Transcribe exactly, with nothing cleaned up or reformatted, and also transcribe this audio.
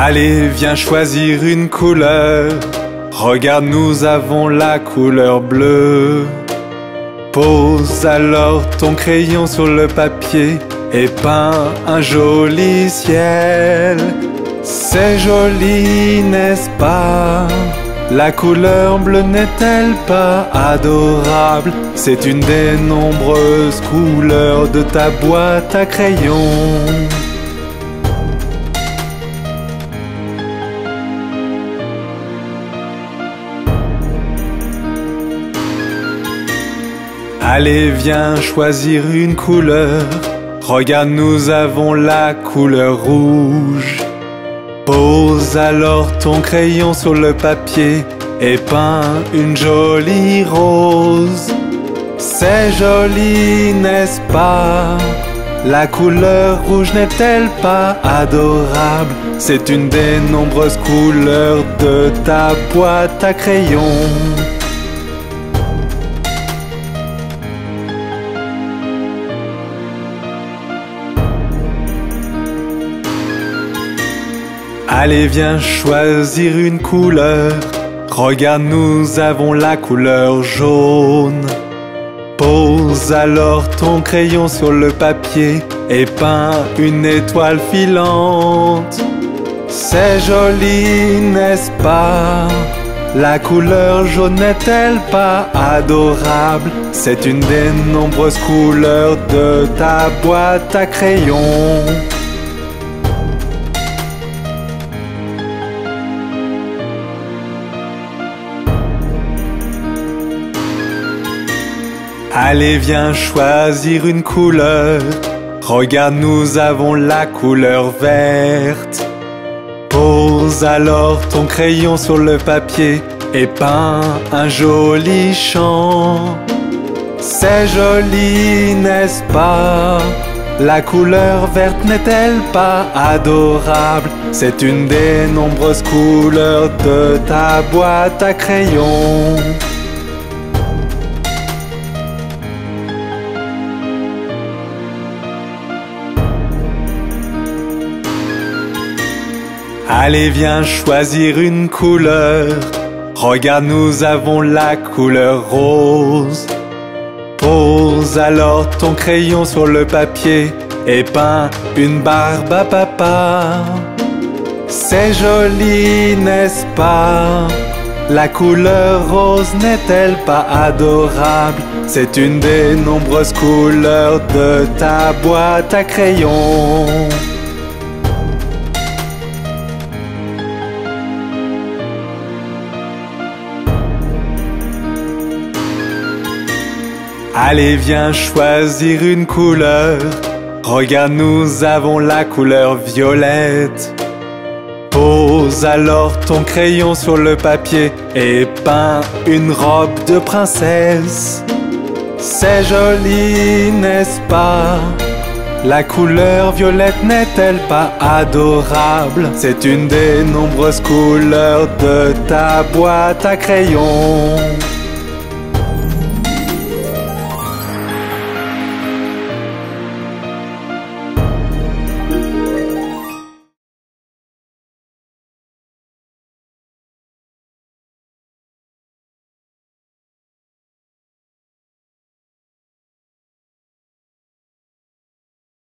Allez, viens choisir une couleur. Regarde, nous avons la couleur bleue. Pose alors ton crayon sur le papier et peins un joli ciel. C'est joli, n'est-ce pas? La couleur bleue n'est-elle pas adorable? C'est une des nombreuses couleurs de ta boîte à crayons. Allez, viens choisir une couleur. Regarde, nous avons la couleur rouge. Pose alors ton crayon sur le papier et peins une jolie rose. C'est joli, n'est-ce pas? La couleur rouge n'est-elle pas adorable? C'est une des nombreuses couleurs de ta boîte à crayons. Allez, viens choisir une couleur. Regarde, nous avons la couleur jaune. Pose alors ton crayon sur le papier et peins une étoile filante. C'est joli, n'est-ce pas? La couleur jaune n'est-elle pas adorable? C'est une des nombreuses couleurs de ta boîte à crayons. Allez, viens choisir une couleur. Regarde, nous avons la couleur verte. Pose alors ton crayon sur le papier et peins un joli champ. C'est joli, n'est-ce pas? La couleur verte n'est-elle pas adorable? C'est une des nombreuses couleurs de ta boîte à crayons. Allez, viens choisir une couleur. Regarde, nous avons la couleur rose. Pose alors ton crayon sur le papier et peins une barbe à papa. C'est joli, n'est-ce pas? La couleur rose n'est-elle pas adorable? C'est une des nombreuses couleurs de ta boîte à crayons. Allez, viens choisir une couleur. Regarde, nous avons la couleur verte. Pose alors ton crayon sur le papier et peins une barbe à papa. C'est joli, n'est-ce pas? La couleur rose n'est-elle pas adorable? C'est une des nombreuses couleurs de ta boîte à crayons. Allez, viens choisir une couleur. Regarde, nous avons la couleur jaune. Pose alors ton crayon sur le papier et peins une barbe à papa. C'est joli, n'est-ce pas? La couleur rose n'est-elle pas adorable? C'est une des nombreuses couleurs de ta boîte à crayons. Allez, viens choisir une couleur. Regarde, nous avons la couleur violette. Pose alors ton crayon sur le papier et peins une robe de princesse. C'est joli, n'est-ce pas? La couleur violette n'est-elle pas adorable? C'est une des nombreuses couleurs de ta boîte à crayons.